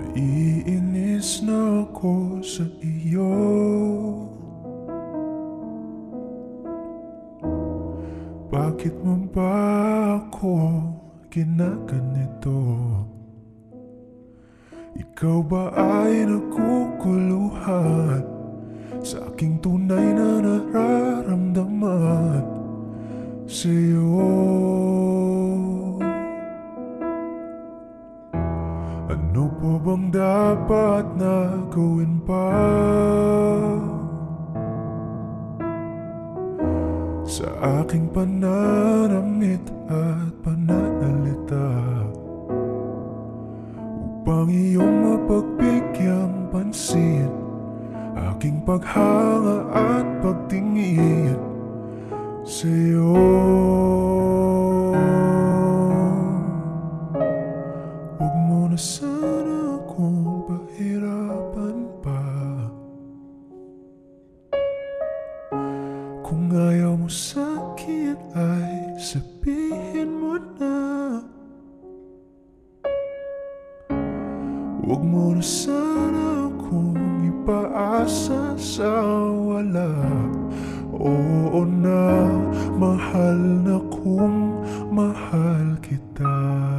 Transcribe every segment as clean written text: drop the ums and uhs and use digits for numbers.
Naiinis na ako sa iyo. Bakit mo ba ako ginaganito? Ikaw ba ay naguguluhan sa aking tunay na nararamdaman sa'yo? Ano po bang dapat na gawin pa sa aking pananamit at pananalita upang iyong mapagbigyang pansin aking paghanga at pagtingin sa'yo? Huwag mo na sana akong pahirapan pa. Kung ayaw mo sa'kin ay sabihin mo na. Huwag mo na sana akong ipaasa sa wala. Oo na, mahal na kung mahal kita.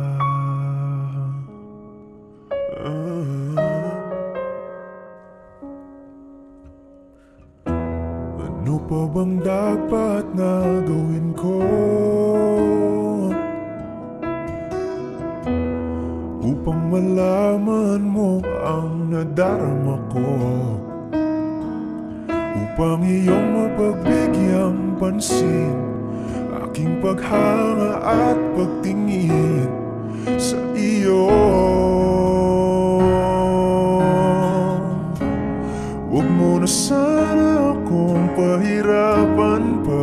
Ano pa bang dapat na gawin ko upang malaman mo ang nadarama ko, upang iyong mapagbigyang pansin aking paghanga at pagtingin sa iyo? Huwag mo na sana akong pahirapan pa.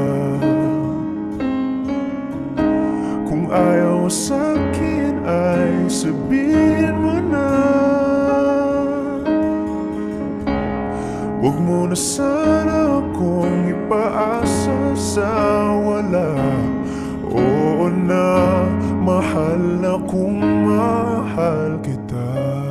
Kung ayaw mo sa'kin ay sabihin mo na. Huwag mo na sana akong ipaasa sa wala. Oo na, mahal na kung mahal kita.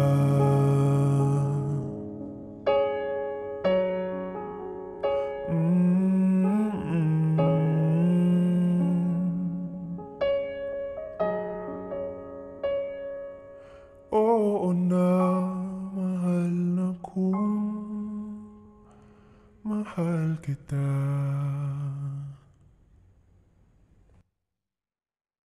Oo na, mahal na kung mahal kita.